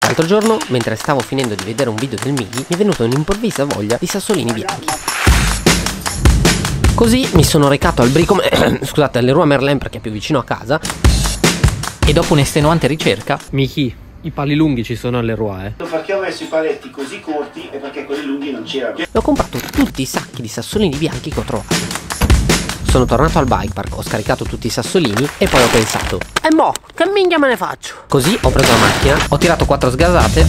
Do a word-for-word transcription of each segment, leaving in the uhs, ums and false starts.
L'altro giorno, mentre stavo finendo di vedere un video del Mighi, mi è venuta un'improvvisa voglia di sassolini bianchi. Così mi sono recato al Bricome, scusate, all'Leroy Merlin perché è più vicino a casa. E dopo un'estenuante ricerca, Mighi, i pali lunghi ci sono all'Leroy, eh. Perché ho messo i paletti così corti e perché quelli lunghi non c'erano. E ho comprato tutti i sacchi di sassolini bianchi che ho trovato. Sono tornato al bike park, ho scaricato tutti i sassolini e poi ho pensato: e mo, che minchia me ne faccio? Così ho preso la macchina, ho tirato quattro sgasate,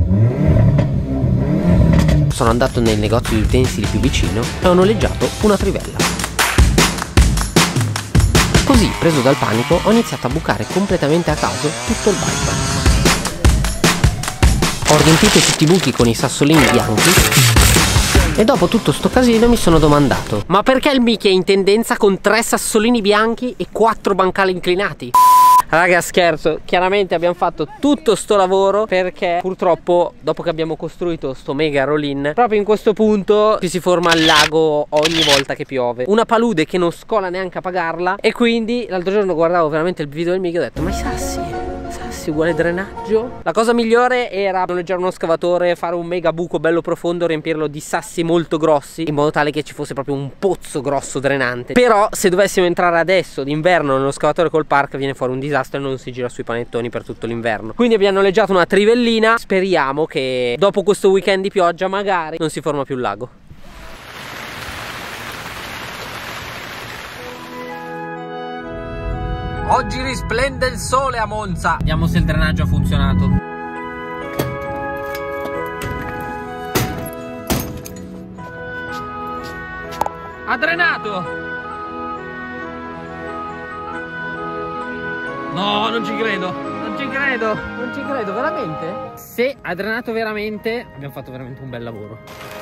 sono andato nel negozio di utensili più vicino e ho noleggiato una trivella. Così, preso dal panico, ho iniziato a bucare completamente a caso tutto il bike park. Ho riempito tutti i buchi con i sassolini bianchi. E dopo tutto sto casino mi sono domandato: ma perché il Miki è in tendenza con tre sassolini bianchi e quattro bancali inclinati? Raga, scherzo, chiaramente abbiamo fatto tutto sto lavoro perché purtroppo dopo che abbiamo costruito sto mega roll-in, proprio in questo punto ci si forma il lago ogni volta che piove. Una palude che non scola neanche a pagarla. E quindi l'altro giorno guardavo veramente il video del Miki e ho detto: ma i sassi? Uguale drenaggio. La cosa migliore era noleggiare uno scavatore, fare un mega buco bello profondo, riempirlo di sassi molto grossi in modo tale che ci fosse proprio un pozzo grosso drenante. Però se dovessimo entrare adesso d'inverno nello scavatore col park viene fuori un disastro e non si gira sui panettoni per tutto l'inverno. Quindi abbiamo noleggiato una trivellina. Speriamo che dopo questo weekend di pioggia magari non si forma più il lago. Oggi risplende il sole a Monza. Vediamo se il drenaggio ha funzionato. Ha drenato. No, non ci credo. Non ci credo. Non ci credo, veramente? Se ha drenato veramente, abbiamo fatto veramente un bel lavoro.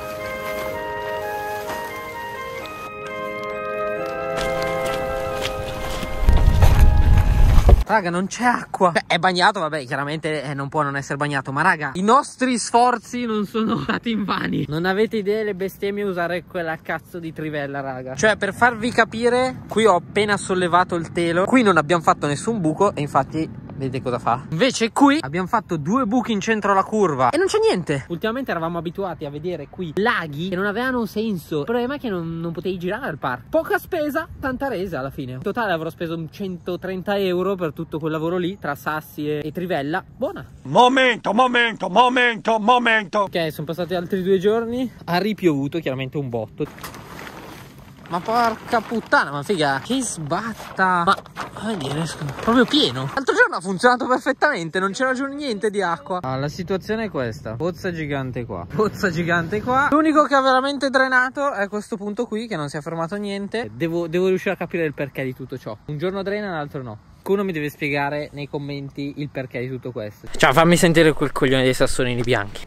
Raga, non c'è acqua. Beh, è bagnato, vabbè, chiaramente eh, non può non essere bagnato. Ma raga, i nostri sforzi non sono stati invani. Non avete idea le bestemmie usare quella cazzo di trivella, raga. Cioè, per farvi capire, qui ho appena sollevato il telo. Qui non abbiamo fatto nessun buco e infatti vedete cosa fa? Invece qui abbiamo fatto due buchi in centro alla curva e non c'è niente. Ultimamente eravamo abituati a vedere qui laghi che non avevano senso. Il problema è che non, non potevi girare al parco. Poca spesa, tanta resa alla fine. In totale avrò speso un centotrenta euro per tutto quel lavoro lì, tra sassi e, e trivella. Buona. Momento, momento, momento, momento. Ok, sono passati altri due giorni. Ha ripiovuto chiaramente un botto. Ma porca puttana, ma figa, che sbatta. Ma, vai dire, proprio pieno. L'altro giorno ha funzionato perfettamente, non c'era giù niente di acqua. Ah, la situazione è questa: pozza gigante qua, pozza gigante qua. L'unico che ha veramente drenato è questo punto qui, che non si è fermato niente. Devo, devo riuscire a capire il perché di tutto ciò. Un giorno drena, l'altro no. Qualcuno mi deve spiegare nei commenti il perché di tutto questo. Ciao, fammi sentire quel coglione dei sassolini bianchi.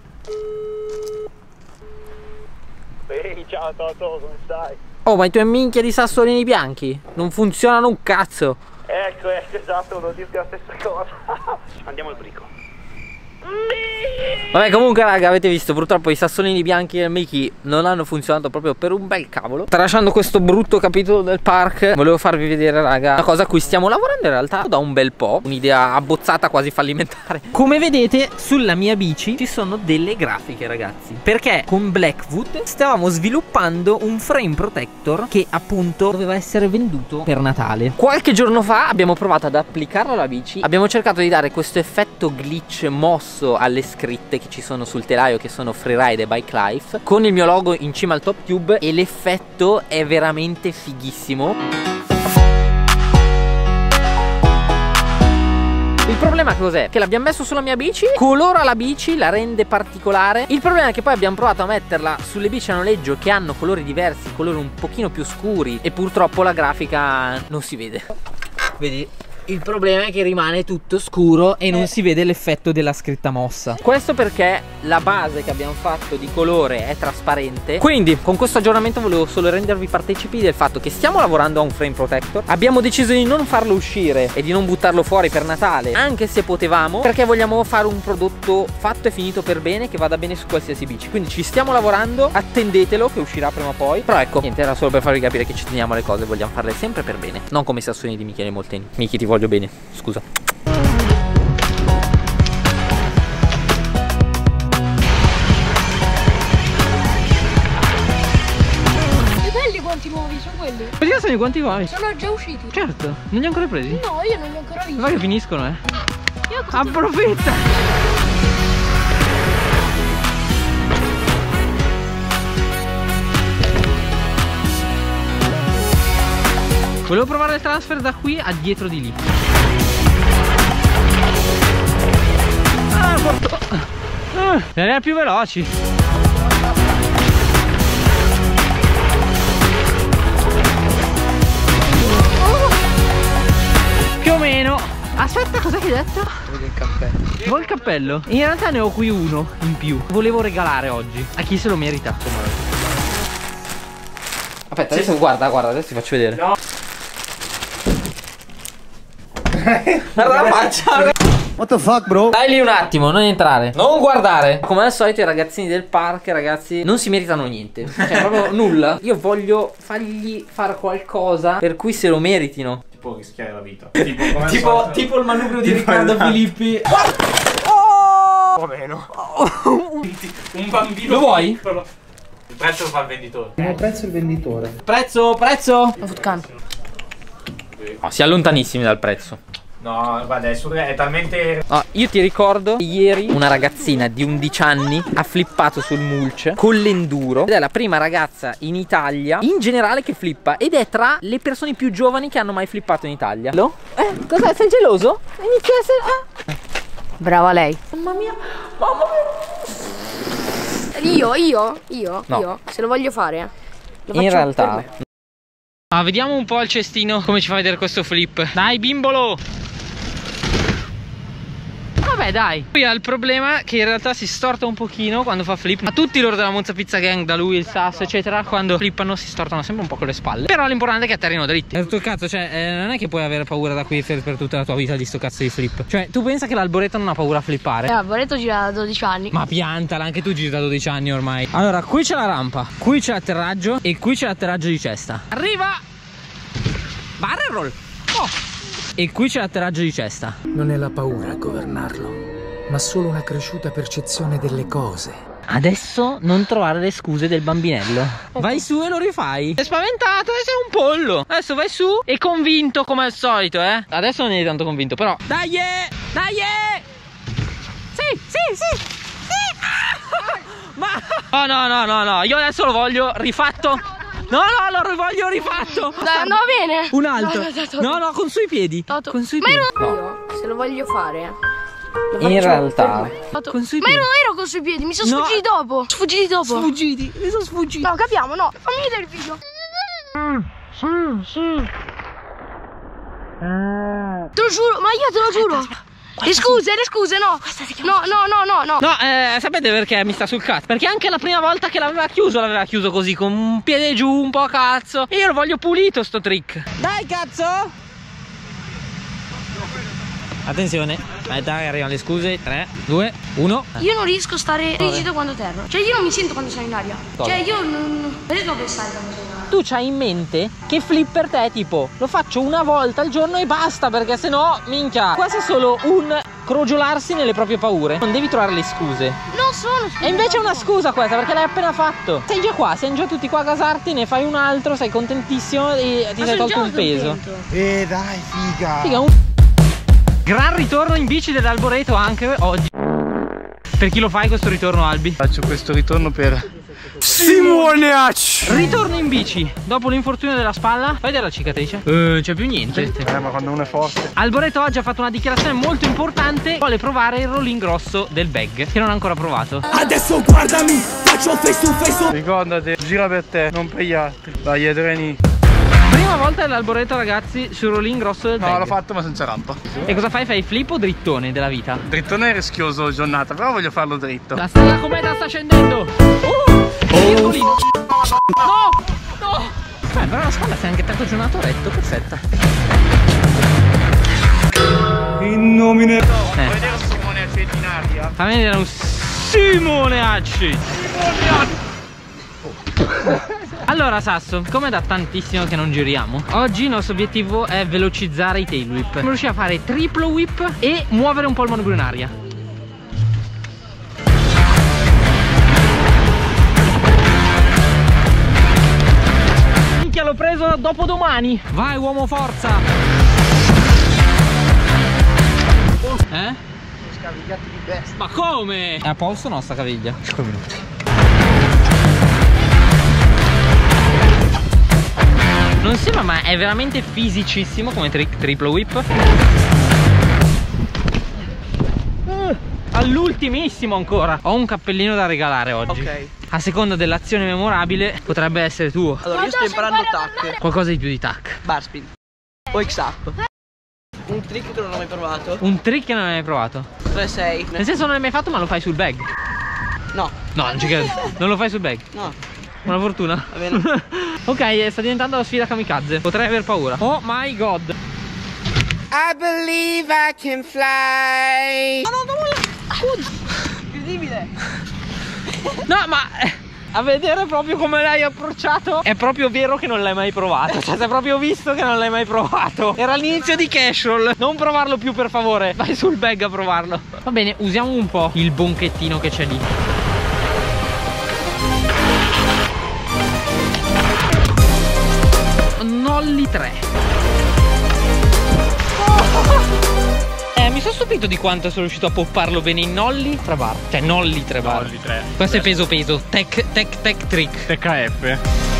Ehi, ciao Toto, come stai? Oh, ma i tuoi minchia di sassolini bianchi non funzionano un cazzo. Ecco, ecco, esatto, volevo dirti la stessa cosa. Andiamo al brico. Vabbè, comunque raga, avete visto, purtroppo i sassolini bianchi del Miki non hanno funzionato proprio per un bel cavolo. Tralasciando questo brutto capitolo del park, volevo farvi vedere raga una cosa a cui stiamo lavorando in realtà da un bel po'. Un'idea abbozzata, quasi fallimentare. Come vedete sulla mia bici ci sono delle grafiche ragazzi, perché con Blackwood stavamo sviluppando un frame protector che appunto doveva essere venduto per Natale. Qualche giorno fa abbiamo provato ad applicarlo alla bici. Abbiamo cercato di dare questo effetto glitch mosso alle scritte che ci sono sul telaio, che sono Freeride e Bike Life, con il mio logo in cima al top tube, e l'effetto è veramente fighissimo. Il problema cos'è? Che l'abbiamo messo sulla mia bici, colora la bici, la rende particolare. Il problema è che poi abbiamo provato a metterla sulle bici a noleggio che hanno colori diversi, colori un pochino più scuri, e purtroppo la grafica non si vede. Vedi? Il problema è che rimane tutto scuro e non eh. si vede l'effetto della scritta mossa. Questo perché la base che abbiamo fatto di colore è trasparente. Quindi con questo aggiornamento volevo solo rendervi partecipi del fatto che stiamo lavorando a un frame protector. Abbiamo deciso di non farlo uscire e di non buttarlo fuori per Natale, anche se potevamo, perché vogliamo fare un prodotto fatto e finito per bene, che vada bene su qualsiasi bici. Quindi ci stiamo lavorando, attendetelo che uscirà prima o poi. Però ecco, niente, era solo per farvi capire che ci teniamo alle cose, vogliamo farle sempre per bene, non come i sassolini di Michele Molteni. Miki, ti voglio bene, scusa. Passami quanti vuoi. Sono già usciti. Certo, non li ho ancora presi? No, io non li ho ancora visti. Vai che finiscono, eh. Io Approfitta. Volevo provare il transfer da qui a dietro di lì. Ah, porto. Ah, erano più veloci. Più o meno. Aspetta, cos'è che hai detto? Voglio il cappello. Vuoi il cappello? In realtà ne ho qui uno in più. Volevo regalare oggi a chi se lo merita. Aspetta, adesso guarda, guarda, adesso ti faccio vedere. No. Guarda la faccia. What the fuck, bro? Stai lì un attimo, non entrare. Non guardare. Come al solito i ragazzini del park, ragazzi, non si meritano niente. Cioè proprio nulla. Io voglio fargli fare qualcosa per cui se lo meritino. Tipo rischiare la vita. Tipo, come tipo, tipo il manubrio di Riccardo Filippi. Oh! O meno. Un bambino. Lo vuoi? Il prezzo lo fa il venditore. Il prezzo il venditore. Prezzo, prezzo. No, si è lontanissimi dal prezzo. No, guarda, è, è talmente... Oh, io ti ricordo ieri una ragazzina di undici anni ha flippato sul mulch con l'enduro ed è la prima ragazza in Italia in generale che flippa ed è tra le persone più giovani che hanno mai flippato in Italia. Lo? Eh, cos'è? Sei geloso? Inizia a essere... Ah. Brava lei. Mamma mia, mamma mia. Io, io, io, No. io, se lo voglio fare, lo In faccio realtà per me. ah, vediamo un po' il cestino come ci fa vedere questo flip. Dai bimbolo. Vabbè dai. Lui ha il problema che in realtà si storta un pochino quando fa flip. Ma tutti loro della Monza Pizza Gang, da lui, il Sasso eccetera, quando flippano si stortano sempre un po' con le spalle. Però l'importante è che atterrino dritti. È tutto il cazzo, cioè eh, non è che puoi avere paura da qui per, per tutta la tua vita di sto cazzo di flip. Cioè tu pensa che l'Alboreto non ha paura a flippare? Eh, Boretto gira da dodici anni. Ma piantala, anche tu giri da dodici anni ormai. Allora, qui c'è la rampa, qui c'è l'atterraggio e qui c'è l'atterraggio di cesta. Arriva! Barrel roll! Oh! E qui c'è l'atterraggio di cesta. Non è la paura a governarlo, ma solo una cresciuta percezione delle cose. Adesso non trovare le scuse del bambinello. Vai su e lo rifai. Sei spaventato e sei un pollo. Adesso vai su e convinto come al solito, eh. Adesso non eri tanto convinto, però. Dai! Dai! Sì, sì, sì! Sì! Ah! Ma... Oh no, no, no, no. Io adesso lo voglio rifatto. No, no, lo voglio rifatto. Dai, andava bene. Un altro. No, no, no, no, no, con sui piedi. Toto. Con sui Ma piedi. ero... Io, se lo voglio fare, lo In faccio realtà, per me. Toto. con sui Ma piedi. io non ero con sui piedi, mi sono No. sfuggiti dopo. Sfuggiti dopo. Sfuggiti, mi sono sfuggiti. No, capiamo, no. Fammi vedere il video. Sì, sì. Te lo giuro, ma io te lo giuro. Le scuse, le scuse, no. No, no, no, no, no. No, eh, sapete perché mi sta sul cazzo? Perché anche la prima volta che l'aveva chiuso, l'aveva chiuso così, con un piede giù, un po' a cazzo. E io lo voglio pulito sto trick. Dai, cazzo! Attenzione, aspetta che arrivano le scuse. tre, due, uno. Io non riesco a stare rigido quando terro. Cioè io non mi sento quando sono in aria. Cosa? Cioè io non, non riesco a pensare quando sono in aria. Tu c'hai in mente che flip per te è tipo lo faccio una volta al giorno e basta, perché sennò minchia. Questo è solo un crogiolarsi nelle proprie paure. Non devi trovare le scuse. Non sono scuse. E invece è una scusa questa, perché l'hai appena fatto. Sei già qua, siamo già tutti qua a gasarti, ne fai un altro, sei contentissimo e ti Ma sei sono tolto già un peso. contento. Eh dai, figa. Figa, un... Gran ritorno in bici dell'Alboreto anche oggi. Per chi lo fai questo ritorno, Albi? Faccio questo ritorno per Simoneac. Ritorno in bici dopo l'infortunio della spalla. Fai vedere la cicatrice? Eh, c'è più niente. Eh, ma quando uno è forte. Alboreto oggi ha fatto una dichiarazione molto importante. Vuole provare il rolling grosso del bag, che non ha ancora provato. Adesso guardami, faccio face to face. Ricordati, gira per te, non per gli altri. Dai, Edreni. Prima volta dell'Alboreto, ragazzi, sul rolling grosso del bag. No, l'ho fatto ma senza rampa. E cosa fai? Fai flip o drittone della vita? Drittone è rischioso giornata, però voglio farlo dritto. La stella cometa sta scendendo. Uh, virgolino. No, no. Beh, però la spalla si è anche tanto giornato retto, perfetta. In nomine. Eh. Vuoi vedere Simone Accetti in aria? Fammi vedere un Simoneacci. Allora Sasso, come da tantissimo che non giriamo, oggi il nostro obiettivo è velocizzare i tail whip. Dobbiamo riuscire a fare triplo whip e muovere un po' il manubrio in aria. Minchia, l'ho preso ancora dopodomani. Vai uomo, forza. Eh? Scavigliati di bestia. Ma come? È a posto no sta caviglia? cinque minuti. Non sembra, ma è veramente fisicissimo come trick triplo whip. uh, All'ultimissimo ancora. Ho un cappellino da regalare oggi. Ok. A seconda dell'azione memorabile potrebbe essere tuo. Allora io sto imparando tac, Qualcosa di più di tac. bar spin o X up. Un trick che non ho mai provato. Un trick che non hai mai provato. tre sei. Nel senso non l'hai mai fatto ma lo fai sul bag. No. No, non ci credo. Non lo fai sul bag. No. Buona fortuna. Va bene. Ok, sta diventando la sfida kamikaze. Potrei aver paura. Oh my god. I believe I can fly. No, no, no. Incredibile. No, ma eh, a vedere proprio come l'hai approcciato è proprio vero che non l'hai mai provato. Cioè, si è proprio visto che non l'hai mai provato. Era l'inizio di Casual. Non provarlo più per favore. Vai sul bag a provarlo. Va bene, usiamo un po' il bonchettino che c'è lì. Nolli tre. Eh, mi sono stupito di quanto sono riuscito a popparlo bene in nolli tre bar. Cioè nolli tre bar. Nolli tre. Questo è peso peso. Tech tech tech trick. T K F.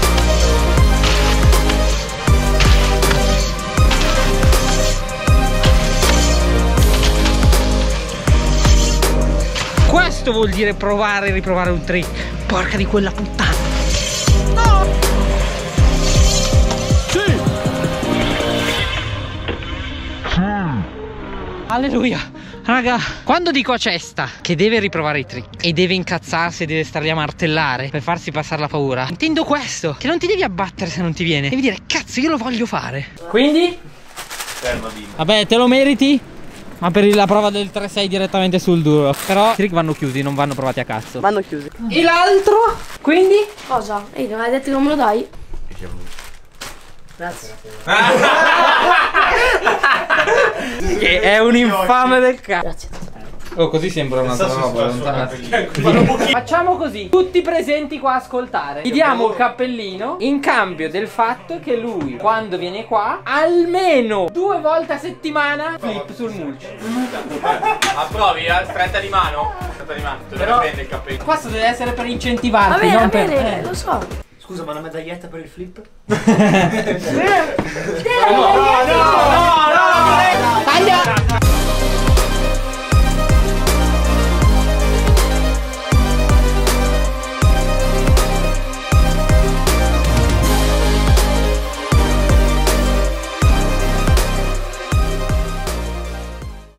Questo vuol dire provare e riprovare un trick. Porca di quella puttana. Alleluia. Raga, quando dico a Cesta che deve riprovare i trick e deve incazzarsi e deve starli a martellare per farsi passare la paura, intendo questo, che non ti devi abbattere se non ti viene. Devi dire, cazzo, io lo voglio fare. Quindi? Ferma, Dino. Vabbè, te lo meriti, ma per la prova del tre sei direttamente sul duro. Però i trick vanno chiusi, non vanno provati a cazzo. Vanno chiusi. E l'altro? Quindi? Cosa? Ehi, non hai detto che non me lo dai? Grazie. Che è un infame del cazzo. Grazie. Oh, così sembra un'altra roba. Facciamo così: tutti presenti qua a ascoltare. Gli diamo il cappellino in cambio del fatto che lui, quando viene qua, almeno due volte a settimana flip sul mulch. Approvi, eh? Stretta di mano? Stretta di mano, te lo Però- prende il cappello. Questo deve essere per Va incentivarti, bene, va non per. bene, eh. lo so. Scusa, ma una medaglietta per il flip? Taglia!